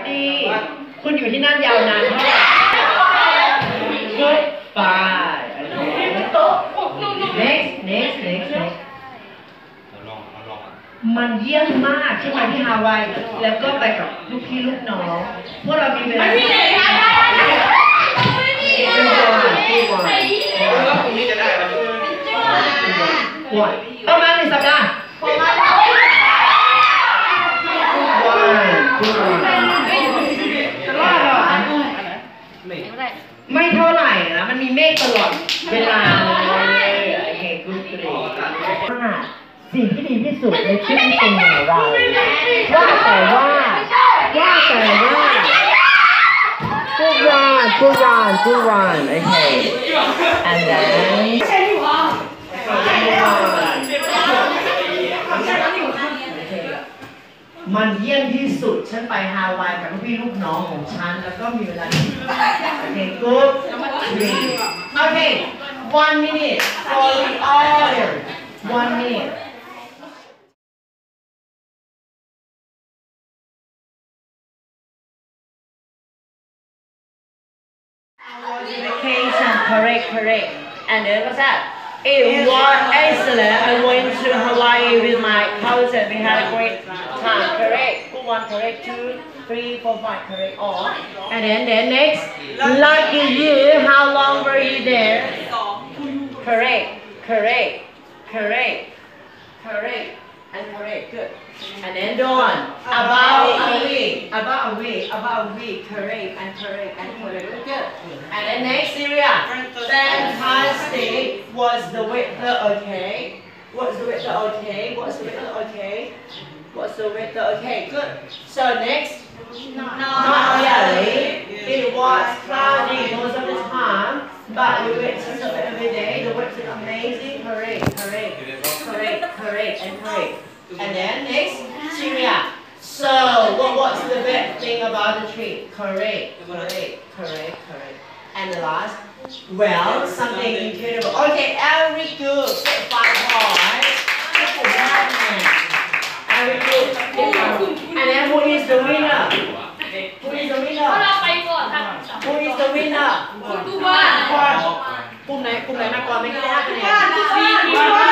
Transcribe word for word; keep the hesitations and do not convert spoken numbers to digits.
ดีคุณอยู่ที่นั่นยาวนานเท่าไหร่ Goodbye next next next next มันเยี่ยมมากที่มาที่ฮาวายแล้วก็ไปกับลูกพี่ลูกน้องพวกเรามีเวลาไม่ได้ได้ได้ที่วันที่วันแล้วพรุ่งนี้จะได้วันนี้วันประมาณหนึ่งสัปดาห์วันที่วันไม่เท่าไหร่นะมันมีเมฆตลอดเวลาเลยโอเคกูเกลียดสิ่งที่ดีที่สุดในชีวิตเป็นอย่างไรว่าแต่ว่าว่าแต่ว่าทุกวันทุกวันทุกวันโอเค and then มันเยี่ยมที่สุดฉันไปฮาวายกับลูกพี่ลูกน้องของฉันแล้วก็มีเวลาโอเค good okay one minute for the order one minute vacation correct correct and then what's that it was excellent I went to Hawaii with my cousin we had a great time correct good one correct two three four five correct all and then then next lucky you how long were you there correct correct correct correct and correct good and then Dawn about a week about a week about a week correct and correct and correct good and then next Syria fantastic was the weather okay what's the weather okay what's the weather okay what's the weather okay good so next not, not really it was cloudy most of the time but we went to the every day the weather is amazing correct correct correct correct and correct and then next Syria so what what's the best thing about the trip correct correct correct correct and the last well something incredible okay every good five points every good and then who is the winner who is the winner who is the winner กลุ่มไหนกลุ่มไหนมาก่อนไม่ได้คะแนน